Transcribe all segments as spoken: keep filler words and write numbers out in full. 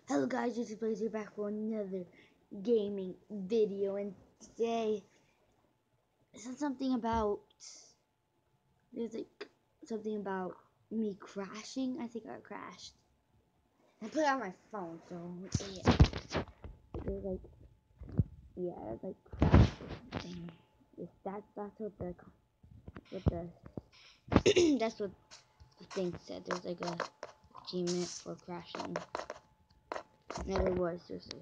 Hello guys, this is playz here back for another gaming video, and today it's something about there's like something about me crashing. I think I crashed. I put it on my phone, so yeah. There's like yeah, it's like crash or something. Yes, that's that's what the what the that's what the thing said. There's like a achievement for crashing. Never was seriously.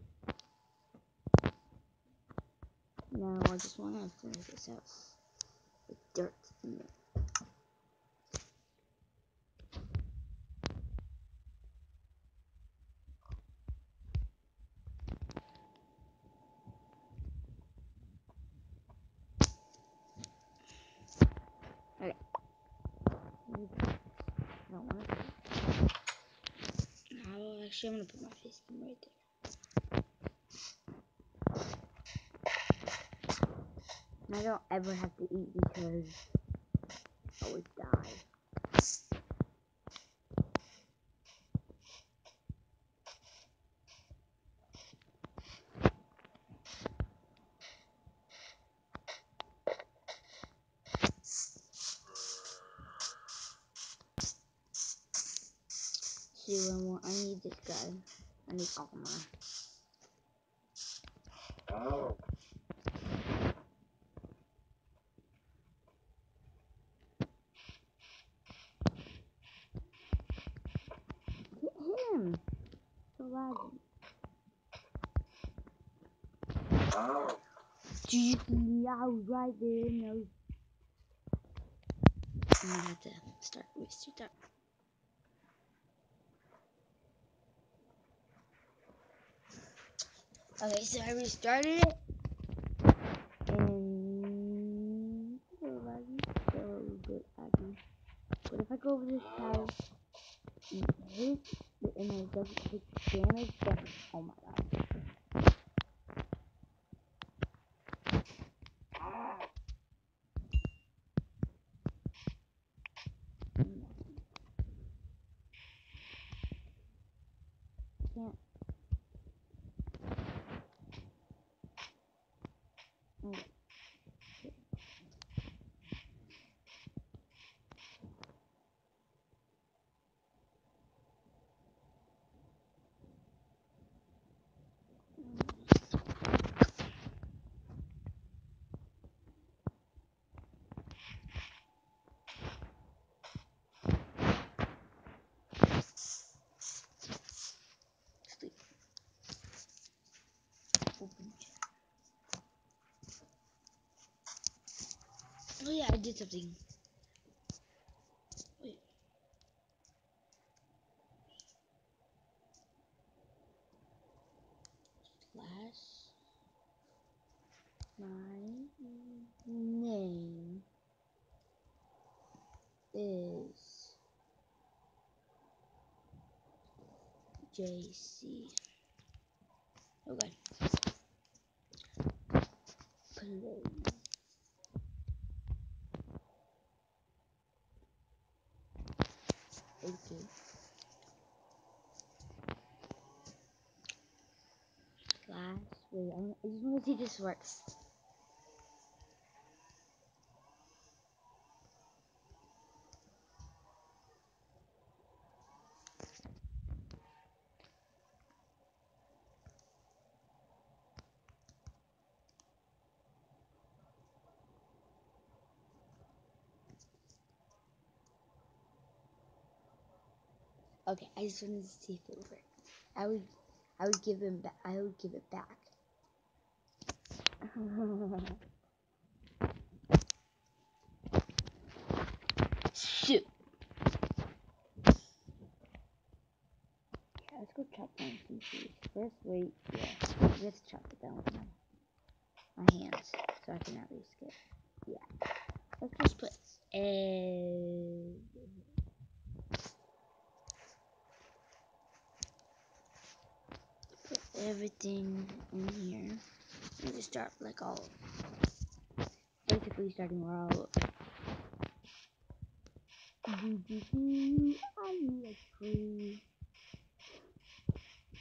Now I just want to finish this out with dirt in it. Okay. I don't want to. No, actually, I'm gonna put my face in right there. And I don't ever have to eat because I always die. See, I want. I need this guy. I need armor. Oh. Hit him. So laggy. Oh. Yeah, right there. No. I'm gonna have to start wasting time. Okay, so I restarted it. And it's a little laggy. Still a little bit laggy. But if I go over this house and hit it and it doesn't take damage, then oh my god. Can't. Okay. Sleep. Open. Oh yeah, I did something. Wait. Slash. My name is J C. Okay. Playz. Okay. Slash. Wait, I just want to see if this works. Okay, I just wanted to see if it would work. I would, I would give him back. I would give it back. Shoot. Yeah, let's go chop down some trees. First, wait. Yeah, let's chop it down with my, my hands, so I can at least get. Yeah. Let's just put everything. Put everything in here. And just start like all. Basically, starting where all. I need a tree.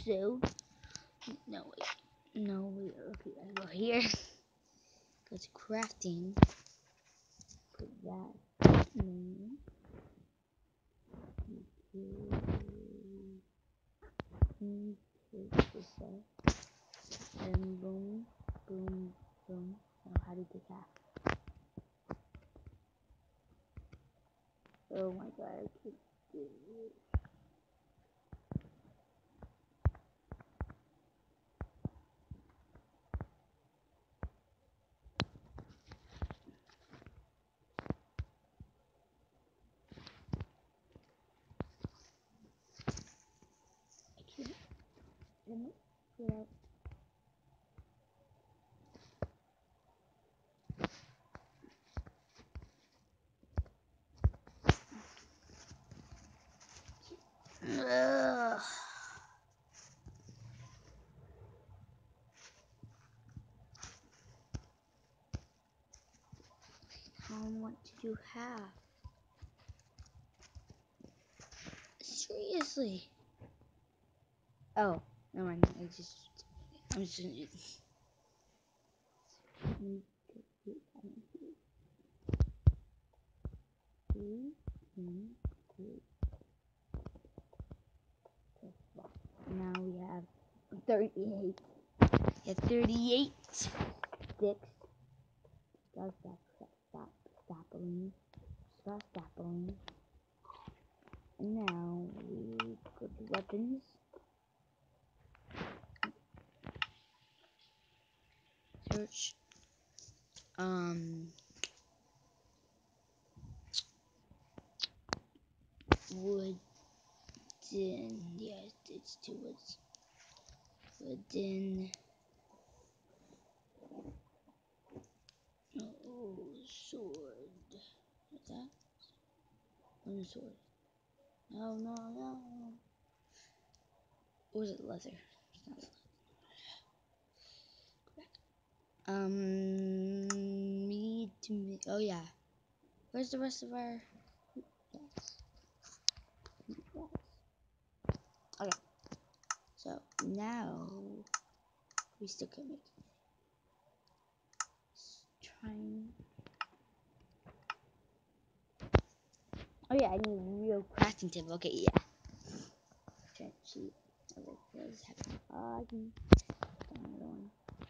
So, no, wait. No, wait. Okay, I go here. Go to crafting. Put that in. Take this up. And boom, boom, boom. Now, how did this happen? Oh my god, I can't do it. Can it get out? Ugh. How much do you have? Seriously? Oh, never mind. I just, I'm just gonna do this. Now we have thirty-eight. Yeah, thirty-eight sticks. Start stop, stop, stapling. Start stapling. And now we go to weapons. Search. Um. Wooden. Yeah, it's two woods. Wooden. Oh, sword. What's that? Wooden sword. No, no, no. Or was it leather? It's not leather. Um, we need to make. Oh yeah. Where's the rest of our? Yes. Yes. Okay. So now we still can make it. Let's trying. Oh yeah, I need real crafting table. Okay, yeah. Try to cheat. Okay, what is happening? Uh, I can. Another one.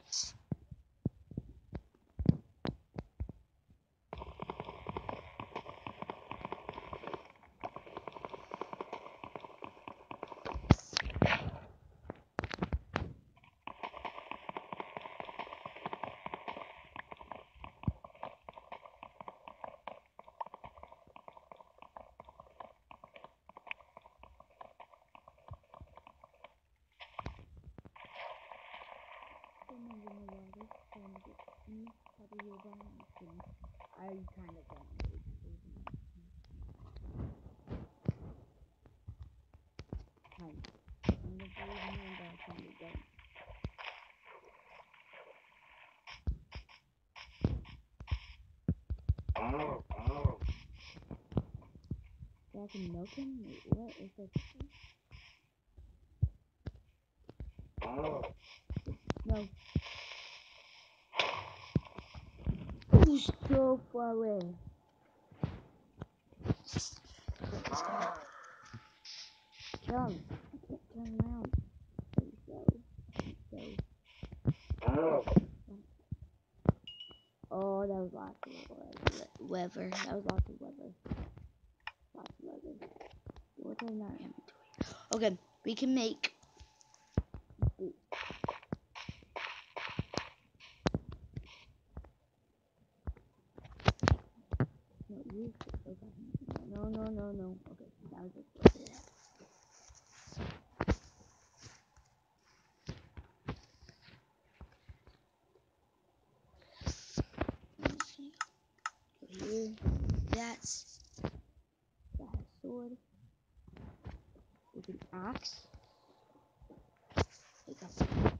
I kind of don't know. Kind of. I'm gonna believe in but I kind of don't. So I can milk him? Wait, what is that? No. Oh, so far away. Jump. I can't turn around. There we go. Oh, that was lots of weather. That was lots of weather. Lots of weather. What are not inventory? Okay, we can make boots. No, you. Okay. No, no, no, no. Okay, that was it. Go here. That's that sword. With an axe. Like a axe.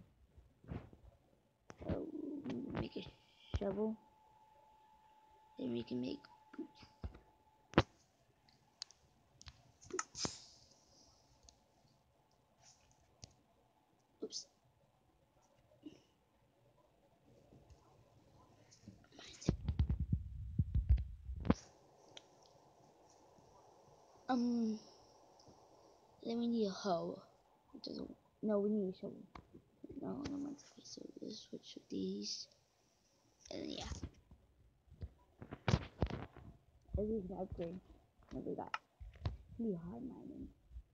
Oh, make a shovel. Then we can make boots. Boots. Um, then we need a hoe. It doesn't. No, we need a shovel. No, no, no. Okay, so let's switch with these. And yeah. At least an upgrade. What we got? Pretty hard mining.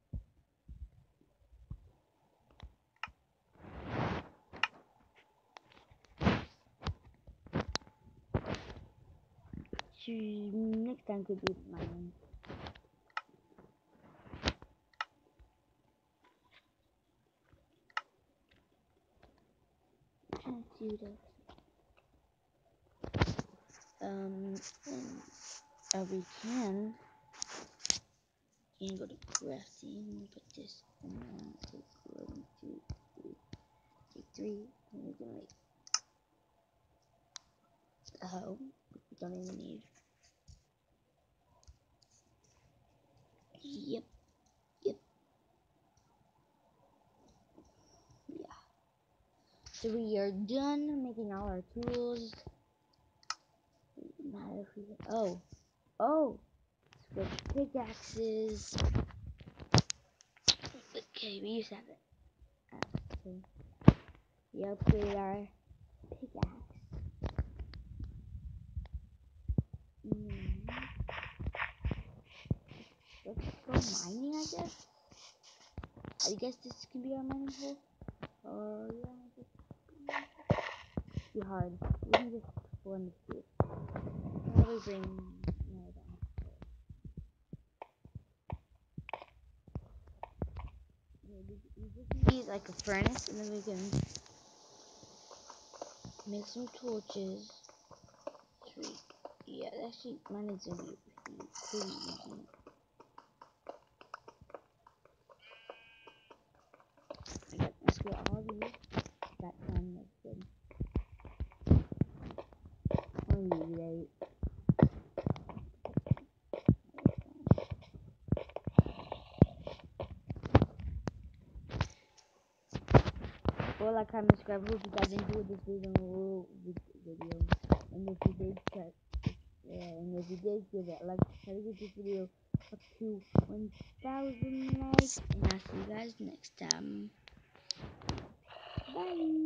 Next time could be mining. Trying to do this. Um, and, uh, we can. You can go to crafting. Put this in there. Take one, two, three. Take three. And we can make a hoe. We don't even need. Yep. Yep. Yeah. So we are done making all our tools. Now if we oh oh switch pickaxes. Okay, we used to have it. Uh, okay. We upgrade our pickaxe. Mm. Let's go mining, I guess. I guess this can be our mining hole. Oh yeah, I guess. Be hard. We can just explore this too. Probably bring no, I don't. We just need like a furnace, and then we can make some torches. Sweet. Yeah, actually, mine is gonna be pretty easy. I got let's get all these. That time that's good. Only need eight. Well, like, comment, subscribe. Hope you guys enjoyed this video. Video, and if you did, check. Yeah, and if you did, give it a like. Try to get this video up to one thousand likes, and I'll see you guys next time. Bye.